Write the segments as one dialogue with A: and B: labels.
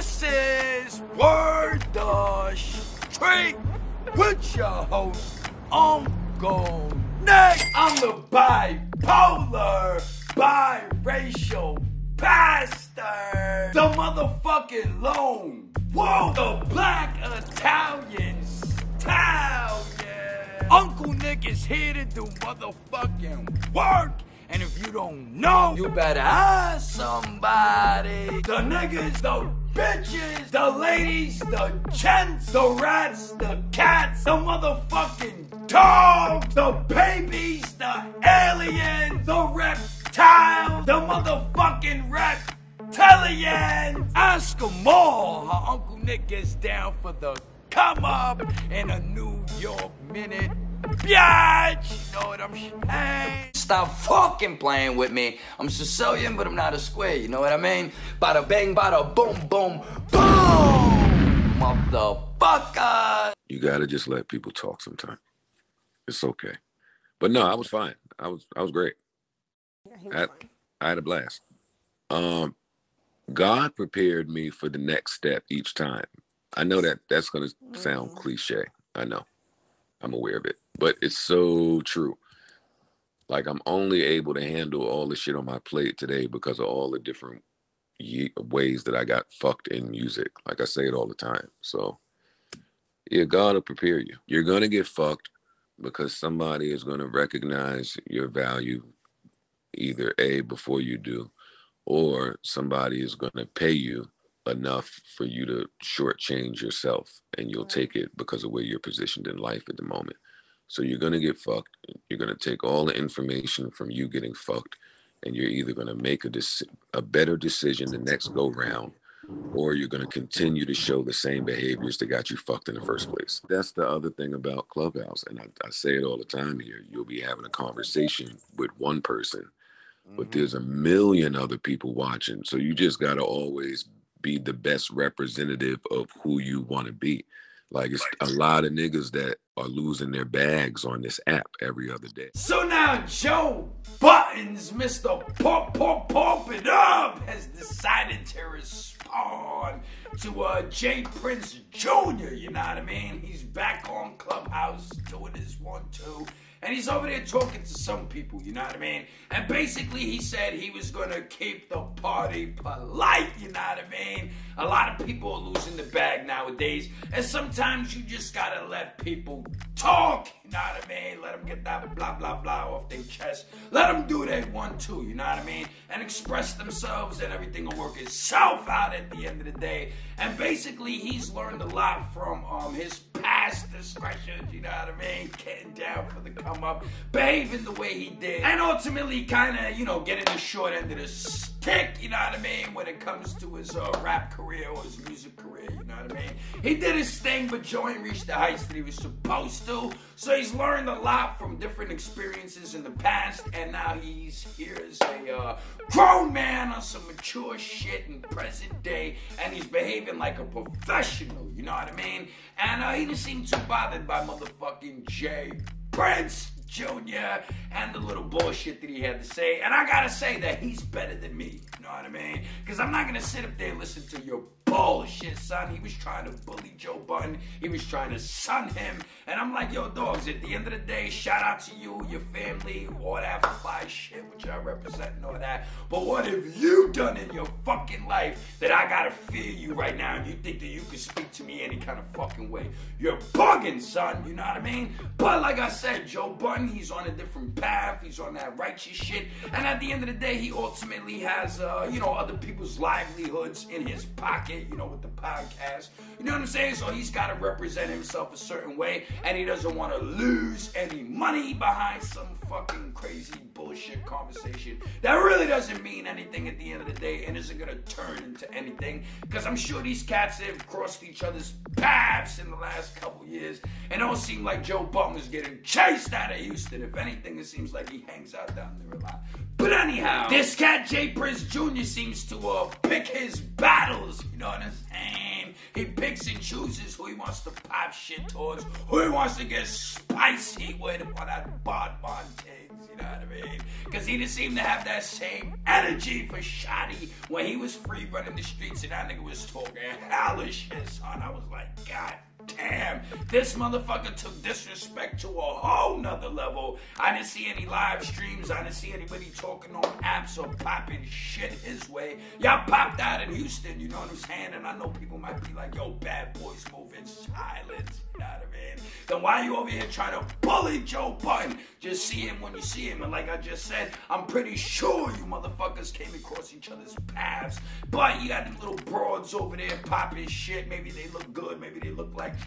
A: This is Word the Street with your host, Uncle Nick. I'm the bipolar, biracial pastor, the motherfucking lone wolf, the black Italian stallion. Uncle Nick is here to do motherfucking work. And if you don't know, you better ask somebody. The niggas, the bitches, the ladies, the gents, the rats, the cats, the motherfucking dogs, the babies, the aliens, the reptiles, the motherfucking reptilians. Ask them all how Uncle Nick gets down for the come up in a New York minute. Biatch, you know what I'm saying? Stop fucking playing with me. I'm Sicilian, but I'm not a square, you know what I mean? Bada bang, bada boom, boom, boom, motherfucker.
B: You gotta just let people talk sometimes. It's okay. But no, I was fine. I was great. Yeah, I had a blast. God prepared me for the next step each time. I know that's gonna sound cliche. I know. I'm aware of it. But it's so true. Like, I'm only able to handle all the shit on my plate today because of all the different ways that I got fucked in music. Like, I say it all the time. So, yeah, God will prepare you. You're going to get fucked because somebody is going to recognize your value, either A, before you do, or somebody is going to pay you enough for you to shortchange yourself, and you'll take it because of where you're positioned in life at the moment. So you're going to get fucked. You're going to take all the information from you getting fucked, and you're either going to make a better decision the next go round, or you're going to continue to show the same behaviors that got you fucked in the first place. That's the other thing about Clubhouse, and I say it all the time here. You'll be having a conversation with one person, but there's a million other people watching. So you just got to always be the best representative of who you want to be. Like, it's a lot of niggas that are losing their bags on this app every other day.
A: So now Joe Budden's Mr. Pump It Up has decided to respond to J Prince Jr., you know what I mean? He's back on Clubhouse doing his 1-2. And he's over there talking to some people, you know what I mean? And basically he said he was going to keep the party polite, you know what I mean? A lot of people are losing the bag nowadays. And sometimes you just got to let people talk, you know what I mean? Let them get that blah, blah, blah off their chest. Let them do their 1-2, you know what I mean? And express themselves, and everything will work itself out at the end of the day. And basically he's learned a lot from his past discretions, you know what I mean? Getting down for the come up, behaving the way he did, and ultimately kind of, you know, getting the short end of the stick, you know what I mean, when it comes to his rap career or his music career, you know what I mean? He did his thing, but Joe ain't reached the heights that he was supposed to, so he's learned a lot from different experiences in the past, and now he's here as a grown man on some mature shit in present day, and he's behaving like a professional, you know what I mean? And he didn't seem too bothered by motherfucking J Prince Jr. and the little bullshit that he had to say. And I gotta say that he's better than me, you know what I mean? Because I'm not gonna sit up there and listen to your bullshit, son. He was trying to bully Joe Budden. He was trying to sun him. And I'm like, yo, dogs, at the end of the day, shout out to you, your family, all that fly shit, which I represent and all that. But what have you done in your fucking life that I gotta fear you right now and you think that you can speak to me any kind of fucking way? You're bugging, son, you know what I mean? But like I said, Joe Budden, he's on a different path. He's on that righteous shit. And at the end of the day, he ultimately has, you know, other people's livelihoods in his pocket, you know, with the podcast. You know what I'm saying? So he's got to represent himself a certain way, and he doesn't want to lose any money behind some fucking crazy bullshit conversation that really doesn't mean anything at the end of the day and isn't going to turn into anything, because I'm sure these cats have crossed each other's paths in the last couple years, and it don't seem like Joe Budden was getting chased out of Houston. If anything, it seems like he hangs out down there a lot. But anyhow, this cat J Prince Jr. seems to pick his battles, you know what I'm saying? He picks and chooses who he wants to pop shit towards, who he wants to get spicy with on that Bon Bon Tigs. you know what I mean? Because he didn't seem to have that same energy for Shotty when he was free running the streets and that nigga was talking hella shit, son. I was like, God damn, this motherfucker took disrespect to a whole nother level. I didn't see any live streams. I didn't see anybody talking on apps or popping shit his way. Y'all popped out in Houston, you know what I'm saying? And I know people might be like, yo, bad boys move in silence, you know what I mean? Then why you over here trying to bully Joe Budden? Just see him when you see him. And like I just said, I'm pretty sure you motherfuckers came across each other's paths. But you got them little broads over there popping shit. Maybe they look good. Maybe they look like,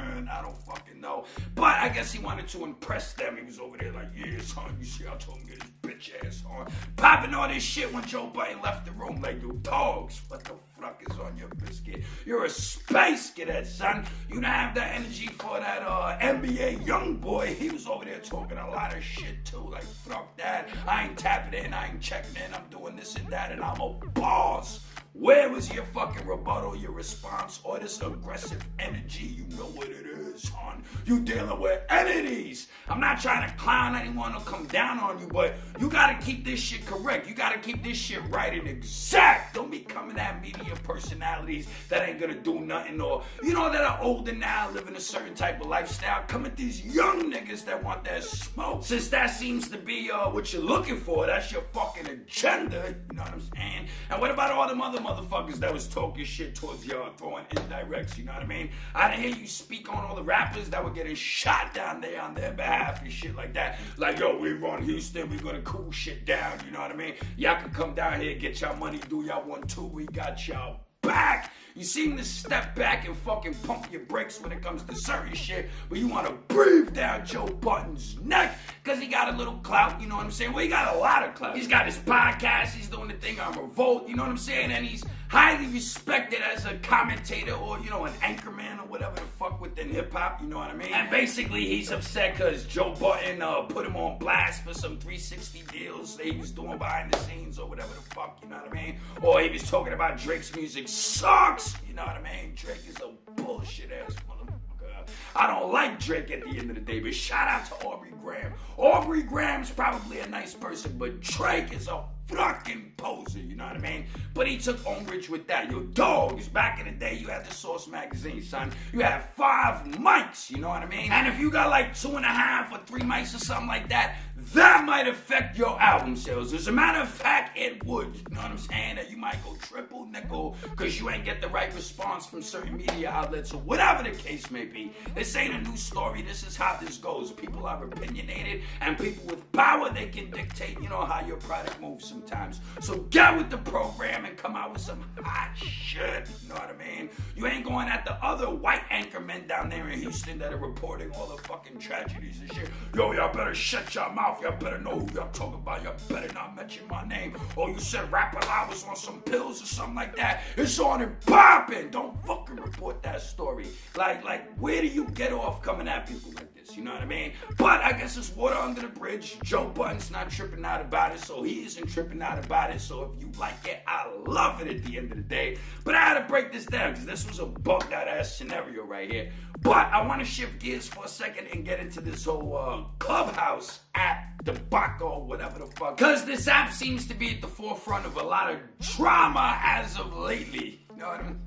A: I don't fucking know. But I guess he wanted to impress them. He was over there like, yeah, son, you see I told him to get his bitch ass on. Popping all this shit when Joe Budden left the room. Like, yo, dogs, what the fuck is on your biscuit? You're a space cadet, son. You don't have that energy for that NBA young boy. He was over there talking a lot of shit too. Like, fuck that. I ain't tapping in. I ain't checking in. I'm doing this and that, and I'm a boss. Where was your fucking rebuttal, your response, or this aggressive energy? You know what it is, hon. You dealing with entities. I'm not trying to clown anyone or come down on you, but you gotta keep this shit correct. You gotta keep this shit right and exact. Don't be coming at media personalities that ain't gonna do nothing, or, you know, that are older now, living a certain type of lifestyle. Come at these young niggas that want that smoke. Since that seems to be what you're looking for, that's your fucking agenda, you know what I'm saying? And what about all them other motherfuckers that was talking shit towards y'all, throwing indirects, you know what I mean? I didn't hear you speak on all the rappers that were getting shot down there on their behalf and shit like that. Like, yo, we run Houston, we gonna cool shit down, you know what I mean? Y'all can come down here, get y'all money, do y'all 1, 2, we got y'all back. You seem to step back and fucking pump your brakes when it comes to certain shit, but you want to breathe down Joe Budden's neck because he got a little clout, you know what I'm saying? Well, he got a lot of clout. He's got his podcast, he's doing the thing on Revolt, you know what I'm saying? And he's highly respected as a commentator or, you know, an anchorman or whatever the fuck within hip-hop, you know what I mean? And basically he's upset because Joe Budden put him on blast for some 360 deals that he was doing behind the scenes or whatever the fuck, you know what I mean? Or he was talking about Drake's music sucks, you know what I mean? Drake is a bullshit ass motherfucker. I don't like Drake at the end of the day, but shout out to Aubrey Graham. Aubrey Graham's probably a nice person, but Drake is a fucking poser, you know what I mean? But he took umbrage with that. Yo, dogs, back in the day, you had the Source magazine, son. You had 5 mics, you know what I mean? And if you got like 2.5 or 3 mics or something like that, that might affect your album sales. As a matter of fact, it would. You know what I'm saying? That you might go triple nickel because you ain't get the right response from certain media outlets or whatever the case may be. This ain't a new story. This is how this goes. People are opinionated, and people with power, they can dictate, you know, how your product moves sometimes. So get with the program and come out with some hot shit. You know what I mean? You ain't going at the other white anchormen down there in Houston that are reporting all the fucking tragedies and shit. Yo, y'all better shut your mouth. Y'all better know who y'all talking about. Y'all better not mention my name. Or you said Rapper I was on some pills or something like that. It's on and popping. Don't fucking report that story. Like, where do you get off coming at people like this? You know what I mean? But I guess it's water under the bridge. Joe Budden's not tripping out about it, so he isn't tripping out about it. So if you like it, I love it at the end of the day. But I had to break this down because this was a bugged out ass scenario right here. But I want to shift gears for a second and get into this whole Clubhouse app debacle, whatever the fuck. Because this app seems to be at the forefront of a lot of drama as of lately. You know what I mean?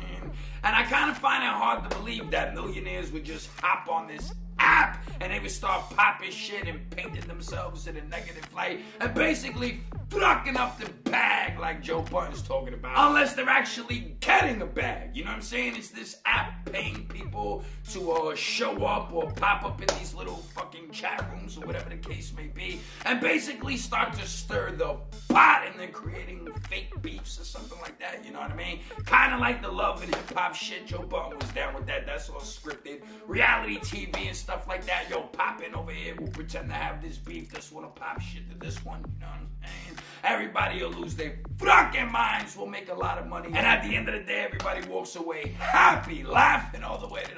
A: And I kind of find it hard to believe that millionaires would just hop on this app and they would start popping shit and painting themselves in a negative light and basically fucking up the bag like Joe Budden's talking about, unless they're actually getting a bag. You know what I'm saying? It's this app paying people to show up or pop up in these little fucking chat rooms or whatever the case may be and basically start to stir the pot and then creating fake beefs or something like that. You know what I mean? Kind of like the love and hip-hop shit. Joe Budden was down with that. That's all scripted. Reality TV and stuff like that. Yo, pop in over here. We'll pretend to have this beef. This one will pop shit to this one. You know what I'm saying? Everybody will lose their fucking minds. We'll make a lot of money. And at the end of the day, everybody walks away happy, laughing all the way to the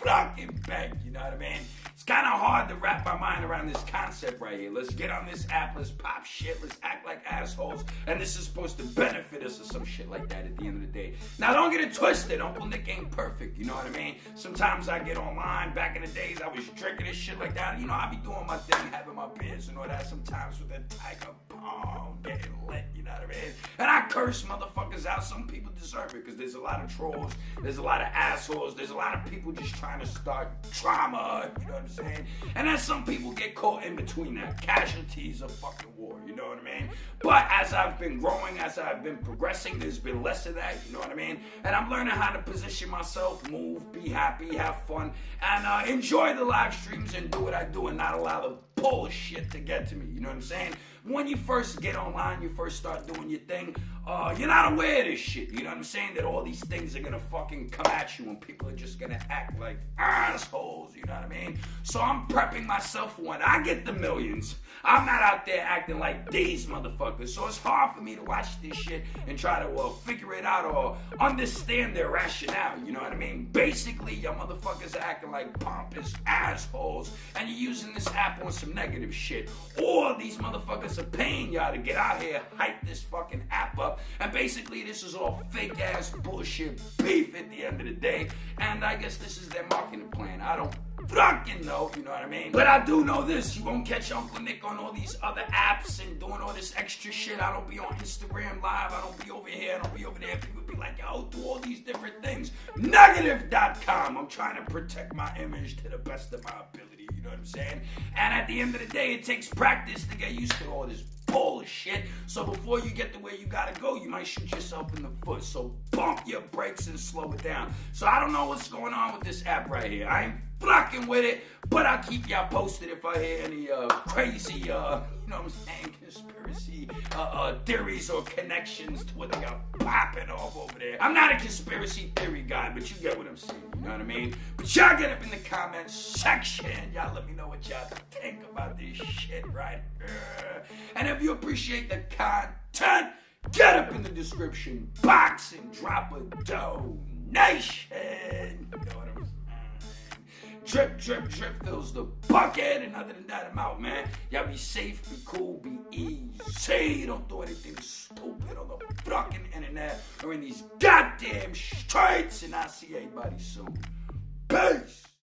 A: fucking bank, you know what I mean? It's kind of hard to wrap my mind around this concept right here. Let's get on this app, let's pop shit, let's act like assholes, and this is supposed to benefit us or some shit like that at the end of the day. Now, don't get it twisted. Uncle Nick ain't perfect, you know what I mean? Sometimes I get online. Back in the days, I was drinking and shit like that. You know, I be doing my thing, having my beers and all that. Sometimes with a Tiger Palm, getting lit, you know what I mean? And I curse motherfuckers out. Some people deserve it because there's a lot of trolls, there's a lot of assholes, there's a lot of people just trying to start drama, you know what I'm saying? And then some people get caught in between that. Casualties of fucking war, you know what I mean? But as I've been growing, as I've been progressing, there's been less of that, you know what I mean? And I'm learning how to position myself, move, be happy, have fun, and enjoy the live streams and do what I do and not allow the bullshit to get to me, you know what I'm saying? When you first get online, you first start doing your thing, you're not aware of this shit, you know what I'm saying? That all these things are gonna fucking come at you and people are just gonna act like assholes, you know what I mean? So I'm prepping myself for when I get the millions. I'm not out there acting like these motherfuckers, so it's hard for me to watch this shit and try to figure it out or understand their rationale, you know what I mean? Basically, your motherfuckers are acting like pompous assholes and you're using this app on some negative shit, or these motherfuckers are paying y'all to get out here, hype this fucking app up, and basically this is all fake ass bullshit beef at the end of the day, and I guess this is their marketing plan. I don't fucking know, you know what I mean? But I do know this, you won't catch Uncle Nick on all these other apps and doing all this extra shit. I don't be on Instagram Live, I don't be over here, I don't be over there. People be like, yo, do all these different things. Negative.com. I'm trying to protect my image to the best of my ability, you know what I'm saying? And at the end of the day, it takes practice to get used to all this bullshit. So before you get to where you gotta go, you might shoot yourself in the foot. So bump your brakes and slow it down. So I don't know what's going on with this app right here. I ain't fucking with it, but I'll keep y'all posted if I hear any crazy, you know what I'm saying, conspiracy theories or connections to what they got popping off over there. I'm not a conspiracy theory guy, but you get what I'm saying, you know what I mean? But y'all get up in the comments section. Y'all let me know what y'all think about this shit right here. And if you appreciate the content, get up in the description box and drop a donation. You know what I'm saying? Drip, drip, drip fills the bucket, and other than that, I'm out, man. Y'all be safe, be cool, be easy. Don't do anything stupid on the fucking internet or in these goddamn streets, and I'll see everybody soon. Peace.